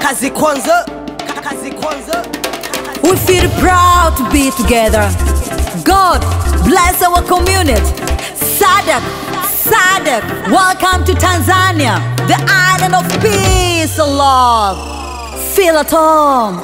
Kazi kwanza. We feel proud to be together. God bless our community. Sadak, welcome to Tanzania, the island of peace and love. Feel at home.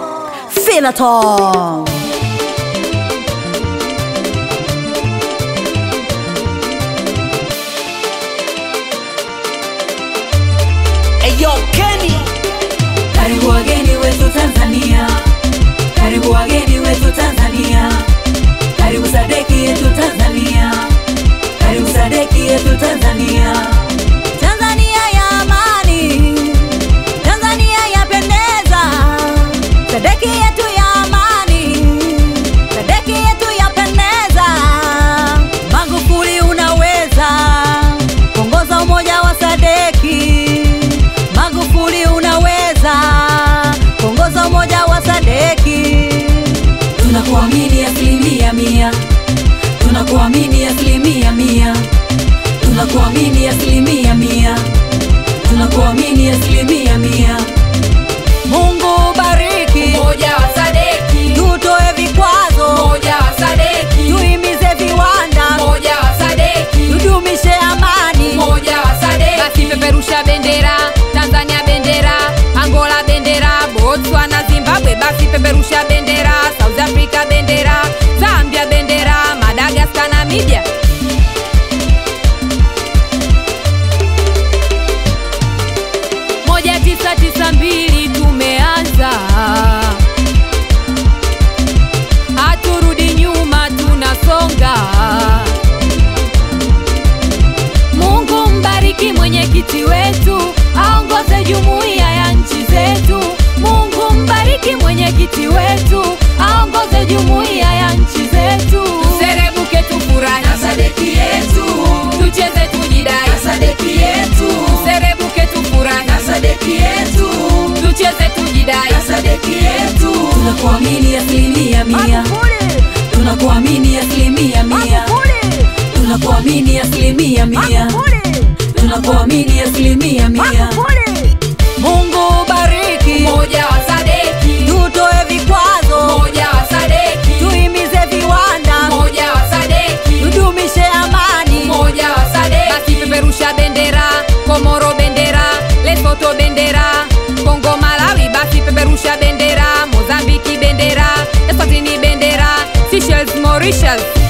Eyo Kenny. Karibu wageni wetu Tanzania. Karibu wageni wetu Tanzania. Karibu Sadeki yetu Tanzania. Karibu Sadeki yetu Tanzania. Tanzania ya amani. Tanzania yapendeza. Sadeki yetu ya amani. Sadeki yetu yapendeza. Magufuli unaweza kuongoza umoja wa Sadeki. Magufuli unaweza kuongoza umoja wa Sadeki. Tunakuamini asilimia mia. Tunakuamini asilimia mia. Tunakuamini asilimia mia. Tunakuamini asilimia mia. Mungu bariki umoja wa Sadeki. Tutoe vikwazo Umoja wa Sadeki. Tuhimize viwanda Umoja wa Sadeki. Tudumishe amani Umoja wa Sadeki. Basi peperusha bendera, Tanzania bendera, Angola bendera, Botswana, Zimbabwe basi peperusha bendera, South Africa bendera, Zambia bendera, Madagascar, Namibia. Moja 992 tumeanza. Haturudi nyuma, tunasonga. Mungu mbariki mwenyekiti wetu, aongoze jumuiya ya nchi zetu. Mungu mbariki mwenyekiti wetu, aongoze jumuiya ya nchi zetu. Tuserebuke tufurahi na Sadeki yetu. Tucheze tujidai na Sadeki yetu. Tuserebuke tufurahi na Sadeki yetu. Tucheze tujidai na Sadeki yetu. Tunakuamini asilimia mia. Tunakuamini asilimia mia. Tunakuamini asilimia mia. Tunakuamini asilimia mia. Mungu bariki Umoja wa Sadeki. tutoe vikwazo Umoja wa Sadeki. tuhimize viwanda Umoja wa Sadeki. tudumishe amani Umoja wa Sadeki. Basi peperusha bendera, Komoro bendera, Lesotho bendera, Kongo Malawi basi peperusha bendera, Mozambiki bendera, Eswatini bendera, Seychelles Mauritius